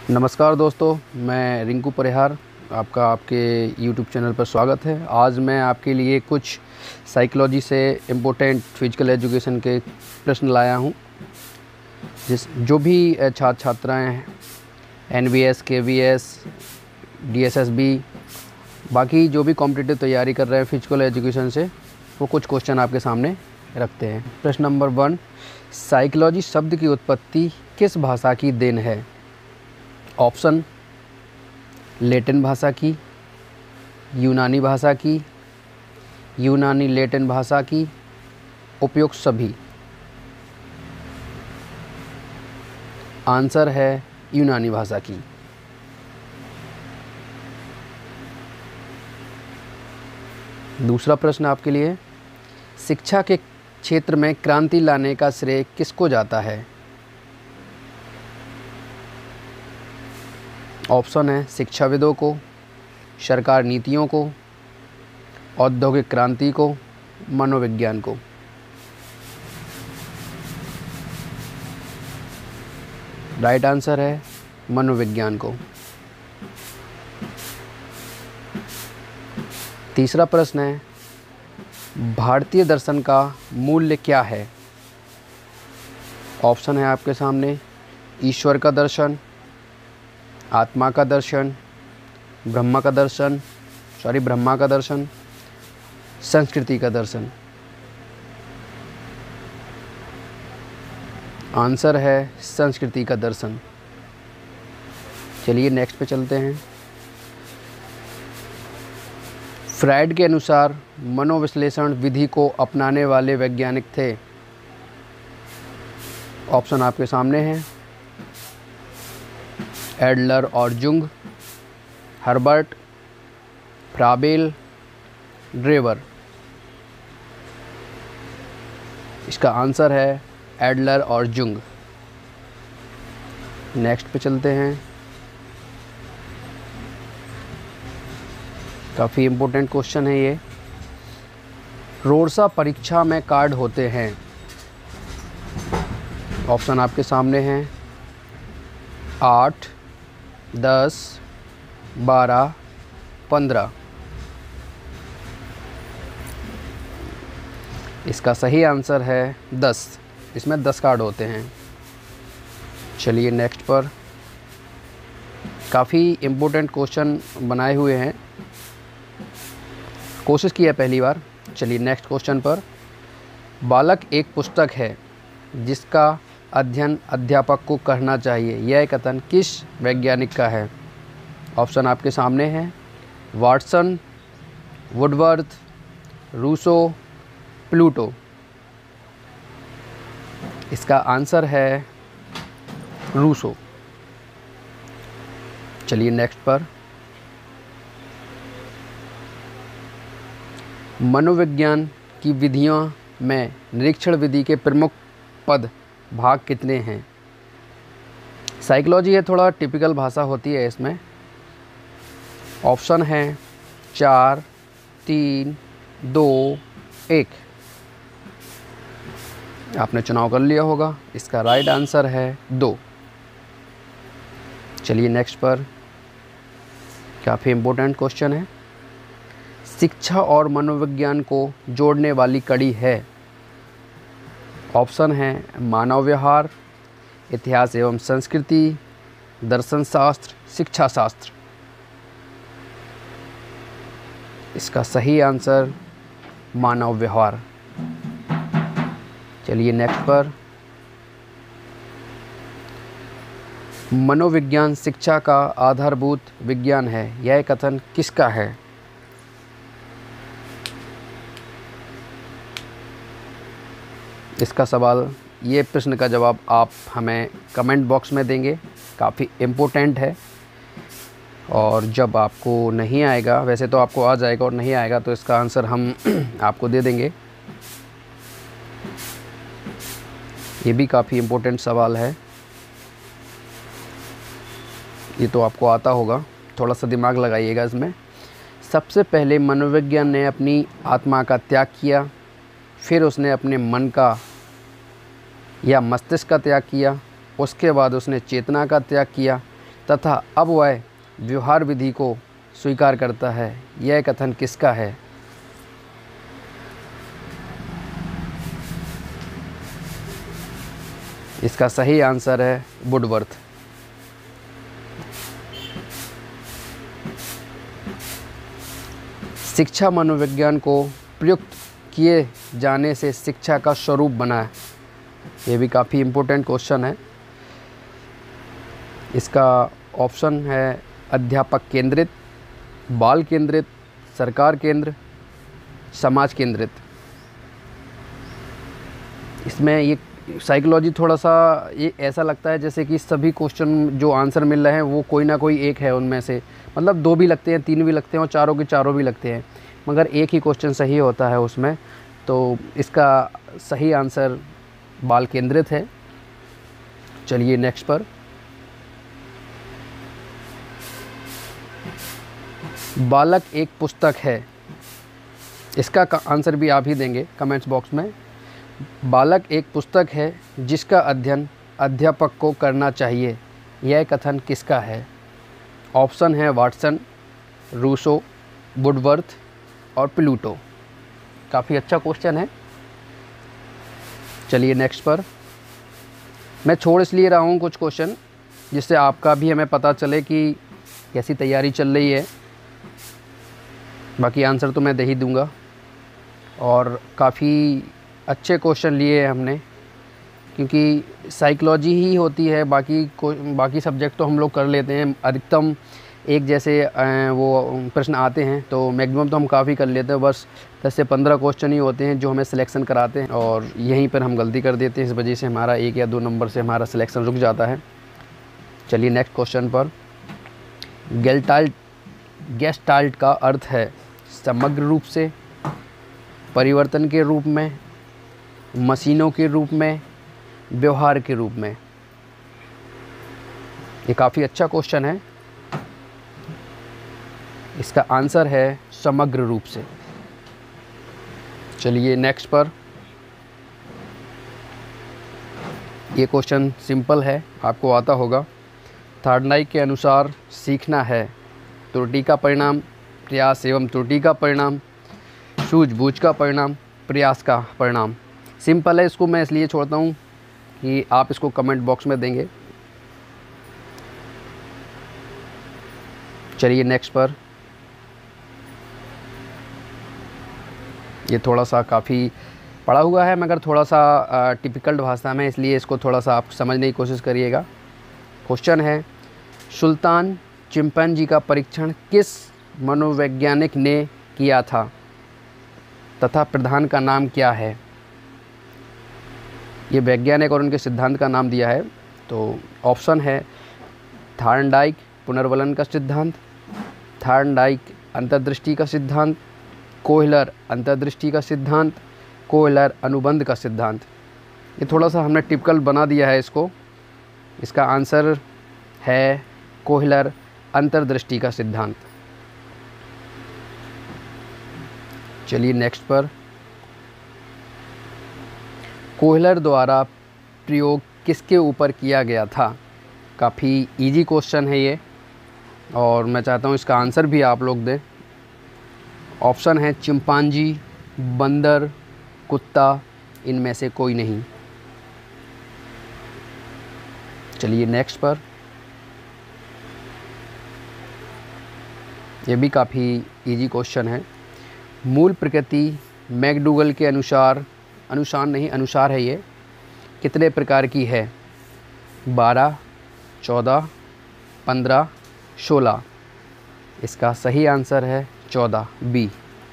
नमस्कार दोस्तों, मैं रिंकू परिहार आपका आपके यूट्यूब चैनल पर स्वागत है। आज मैं आपके लिए कुछ साइकोलॉजी से इम्पोर्टेंट फिजिकल एजुकेशन के प्रश्न लाया हूं। जो भी छात्र छात्राएं एनवीएस, केवीएस, डीएसएसबी, बाकी जो भी कॉम्पिटिटिव तैयारी कर रहे हैं फिजिकल एजुकेशन से, वो कुछ क्वेश्चन आपके सामने रखते हैं। प्रश्न नंबर 1, साइकोलॉजी शब्द की उत्पत्ति किस भाषा की देन है? ऑप्शन: लैटिन भाषा की, यूनानी भाषा की, यूनानी लैटिन भाषा की, उपयुक्त सभी। आंसर है यूनानी भाषा की। दूसरा प्रश्न आपके लिए, शिक्षा के क्षेत्र में क्रांति लाने का श्रेय किसको जाता है? ऑप्शन है शिक्षाविदों को, सरकार नीतियों को, औद्योगिक क्रांति को, मनोविज्ञान को। राइट आंसर है मनोविज्ञान को। तीसरा प्रश्न है, भारतीय दर्शन का मूल्य क्या है? ऑप्शन है आपके सामने: ईश्वर का दर्शन, आत्मा का दर्शन, ब्रह्मा का दर्शन, संस्कृति का दर्शन। आंसर है संस्कृति का दर्शन। चलिए नेक्स्ट पे चलते हैं। फ्रायड के अनुसार मनोविश्लेषण विधि को अपनाने वाले वैज्ञानिक थे। ऑप्शन आपके सामने हैं: एडलर और जुंग, हर्बर्ट, फ्राबेल, ड्रेवर। इसका आंसर है एडलर और जुंग। नेक्स्ट पे चलते हैं। काफ़ी इम्पोर्टेंट क्वेश्चन है ये। रोर्सा परीक्षा में कार्ड होते हैं। ऑप्शन आपके सामने हैं: 8, 10, 12, 15। इसका सही आंसर है 10। इसमें 10 कार्ड होते हैं। चलिए नेक्स्ट पर। काफ़ी इम्पोर्टेंट क्वेश्चन बनाए हुए हैं, कोशिश की है पहली बार। चलिए नेक्स्ट क्वेश्चन पर। बालक एक पुस्तक है जिसका अध्ययन अध्यापक को करना चाहिए। यह कथन किस वैज्ञानिक का है? ऑप्शन आपके सामने हैं: वाटसन, वुडवर्थ, रूसो, प्लूटो। इसका आंसर है रूसो। चलिए नेक्स्ट पर। मनोविज्ञान की विधियों में निरीक्षण विधि के प्रमुख पद भाग कितने हैं? साइकोलॉजी है, थोड़ा टिपिकल भाषा होती है इसमें। ऑप्शन है 4, 3, 2, 1। आपने चुनाव कर लिया होगा। इसका राइट आंसर है 2। चलिए नेक्स्ट पर। काफ़ी इम्पोर्टेंट क्वेश्चन है। शिक्षा और मनोविज्ञान को जोड़ने वाली कड़ी है। ऑप्शन है मानव व्यवहार, इतिहास एवं संस्कृति, दर्शन शास्त्र, शिक्षा शास्त्र। इसका सही आंसर मानव व्यवहार। चलिए नेक्स्ट पर। मनोविज्ञान शिक्षा का आधारभूत विज्ञान है। यह कथन किसका है? इसका सवाल, ये प्रश्न का जवाब आप हमें कमेंट बॉक्स में देंगे। काफ़ी इम्पोर्टेंट है, और जब आपको नहीं आएगा, वैसे तो आपको आ जाएगा, और नहीं आएगा तो इसका आंसर हम आपको दे देंगे। ये भी काफ़ी इम्पोर्टेंट सवाल है। ये तो आपको आता होगा, थोड़ा सा दिमाग लगाइएगा इसमें। सबसे पहले मनोविज्ञान ने अपनी आत्मा का त्याग किया, फिर उसने अपने मन का या मस्तिष्क का त्याग किया, उसके बाद उसने चेतना का त्याग किया, तथा अब वह व्यवहार विधि को स्वीकार करता है, यह कथन किसका है? इसका सही आंसर है वुडवर्थ। शिक्षा मनोविज्ञान को प्रयुक्त किए जाने से शिक्षा का स्वरूप बना है। ये भी काफ़ी इम्पोर्टेंट क्वेश्चन है। इसका ऑप्शन है अध्यापक केंद्रित, बाल केंद्रित, सरकार केंद्र, समाज केंद्रित। इसमें ये साइकोलॉजी थोड़ा सा ये ऐसा लगता है जैसे कि सभी क्वेश्चन जो आंसर मिल रहे हैं वो कोई ना कोई एक है उनमें से, मतलब 2 भी लगते हैं, 3 भी लगते हैं और चारों के चारों भी लगते हैं, मगर एक ही क्वेश्चन सही होता है उसमें। तो इसका सही आंसर बाल केंद्रित है। चलिए नेक्स्ट पर। बालक एक पुस्तक है, इसका आंसर भी आप ही देंगे कमेंट्स बॉक्स में। बालक एक पुस्तक है जिसका अध्ययन अध्यापक को करना चाहिए, यह कथन किसका है? ऑप्शन है वाटसन, रूसो, वुडवर्थ और प्लूटो। काफ़ी अच्छा क्वेश्चन है। चलिए नेक्स्ट पर। मैं छोड़ इसलिए रहा हूँ कुछ क्वेश्चन जिससे आपका भी हमें पता चले कि कैसी तैयारी चल रही है। बाकी आंसर तो मैं दे ही दूँगा और काफ़ी अच्छे क्वेश्चन लिए हैं हमने, क्योंकि साइकोलॉजी ही होती है, बाकी सब्जेक्ट तो हम लोग कर लेते हैं, अधिकतम एक जैसे वो प्रश्न आते हैं तो मैक्सिमम तो हम काफ़ी कर लेते हैं। बस 10 से 15 क्वेश्चन ही होते हैं जो हमें सिलेक्शन कराते हैं और यहीं पर हम गलती कर देते हैं, इस वजह से हमारा 1 या 2 नंबर से हमारा सिलेक्शन रुक जाता है। चलिए नेक्स्ट क्वेश्चन पर। गेस्टाल्ट का अर्थ है समग्र रूप से, परिवर्तन के रूप में, मशीनों के रूप में, व्यवहार के रूप में। ये काफ़ी अच्छा क्वेश्चन है। इसका आंसर है समग्र रूप से। चलिए नेक्स्ट पर। ये क्वेश्चन सिंपल है, आपको आता होगा। थार्डनाइक के अनुसार सीखना है त्रुटि का परिणाम, प्रयास एवं त्रुटि का परिणाम, सूझबूझ का परिणाम, प्रयास का परिणाम। सिंपल है, इसको मैं इसलिए छोड़ता हूँ कि आप इसको कमेंट बॉक्स में देंगे। चलिए नेक्स्ट पर। ये थोड़ा सा काफ़ी पढ़ा हुआ है मगर थोड़ा सा टिपिकल भाषा में, इसलिए इसको थोड़ा सा आप समझने की कोशिश करिएगा। क्वेश्चन है, सुल्तान चिंपैंजी का परीक्षण किस मनोवैज्ञानिक ने किया था तथा प्रधान का नाम क्या है? ये वैज्ञानिक और उनके सिद्धांत का नाम दिया है। तो ऑप्शन है थार्नडाइक पुनर्वलन का सिद्धांत, थार्नडाइक अंतर्दृष्टि का सिद्धांत, कोहलर अंतर्दृष्टि का सिद्धांत, कोहलर अनुबंध का सिद्धांत। ये थोड़ा सा हमने टिपिकल बना दिया है इसको। इसका आंसर है कोहलर अंतर्दृष्टि का सिद्धांत। चलिए नेक्स्ट पर। कोहलर द्वारा प्रयोग किसके ऊपर किया गया था? काफ़ी इजी क्वेश्चन है ये और मैं चाहता हूँ इसका आंसर भी आप लोग दें। ऑप्शन है चिंपांजी, बंदर, कुत्ता, इनमें से कोई नहीं। चलिए नेक्स्ट पर। यह भी काफ़ी इजी क्वेश्चन है। मूल प्रकृति मैकडूगल के अनुसार है ये, कितने प्रकार की है? 12, 14, 15, 16। इसका सही आंसर है 14, बी।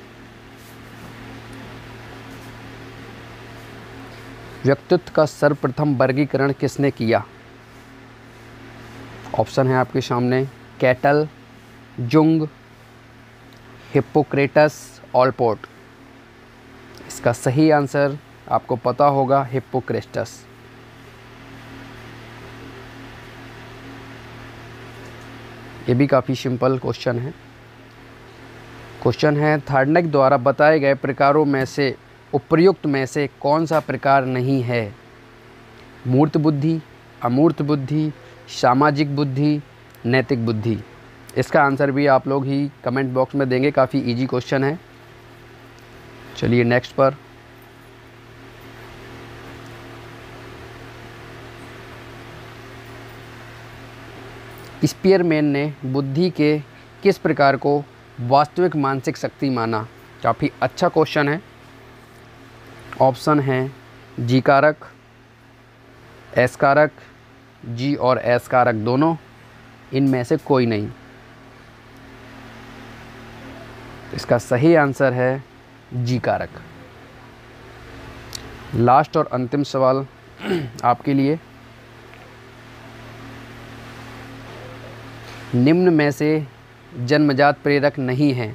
व्यक्तित्व का सर्वप्रथम वर्गीकरण किसने किया? ऑप्शन है आपके सामने कैटल, जुंग, हिप्पोक्रेटस, ऑलपोर्ट। इसका सही आंसर आपको पता होगा हिप्पोक्रेटस। ये भी काफ़ी सिंपल क्वेश्चन है। क्वेश्चन है, थार्डनाइक द्वारा बताए गए प्रकारों में से उपर्युक्त में से कौन सा प्रकार नहीं है? मूर्त बुद्धि, अमूर्त बुद्धि, सामाजिक बुद्धि, नैतिक बुद्धि। इसका आंसर भी आप लोग ही कमेंट बॉक्स में देंगे, काफ़ी इजी क्वेश्चन है। चलिए नेक्स्ट पर। स्पीयरमैन ने बुद्धि के किस प्रकार को वास्तविक मानसिक शक्ति माना? काफ़ी अच्छा क्वेश्चन है। ऑप्शन है जी कारक, एस कारक, जी और एस कारक दोनों, इनमें से कोई नहीं। इसका सही आंसर है जी कारक। लास्ट और अंतिम सवाल आपके लिए। निम्न में से जन्मजात प्रेरक नहीं है।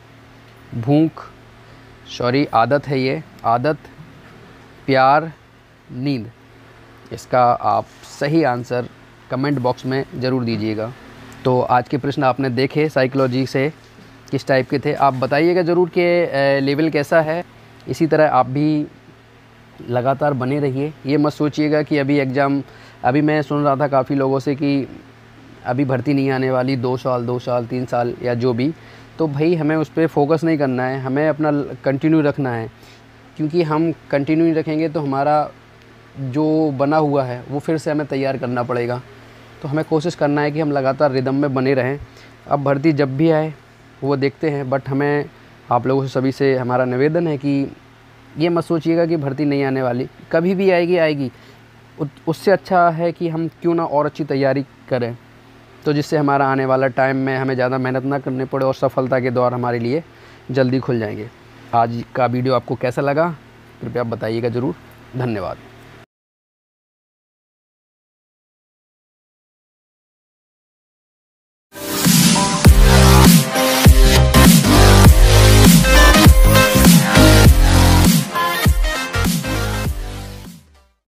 आदत है ये, आदत, प्यार, नींद। इसका आप सही आंसर कमेंट बॉक्स में ज़रूर दीजिएगा। तो आज के प्रश्न आपने देखे साइकोलॉजी से किस टाइप के थे, आप बताइएगा ज़रूर कि लेवल कैसा है। इसी तरह आप भी लगातार बने रहिए। ये मत सोचिएगा कि अभी मैं सुन रहा था काफ़ी लोगों से कि अभी भर्ती नहीं आने वाली, 2 साल 3 साल या जो भी। तो भाई हमें उस पर फोकस नहीं करना है, हमें अपना कंटिन्यू रखना है, क्योंकि हम कंटिन्यू नहीं रखेंगे तो हमारा जो बना हुआ है वो फिर से हमें तैयार करना पड़ेगा। तो हमें कोशिश करना है कि हम लगातार रिदम में बने रहें। अब भर्ती जब भी आए वो देखते हैं, बट हमें आप लोगों से सभी से हमारा निवेदन है कि ये मत सोचिएगा कि भर्ती नहीं आने वाली, कभी भी आएगी। उससे अच्छा है कि हम क्यों ना और अच्छी तैयारी करें, तो जिससे हमारा आने वाला टाइम में हमें ज़्यादा मेहनत ना करनी पड़े और सफलता के द्वार हमारे लिए जल्दी खुल जाएंगे। आज का वीडियो आपको कैसा लगा कृपया बताइएगा ज़रूर। धन्यवाद।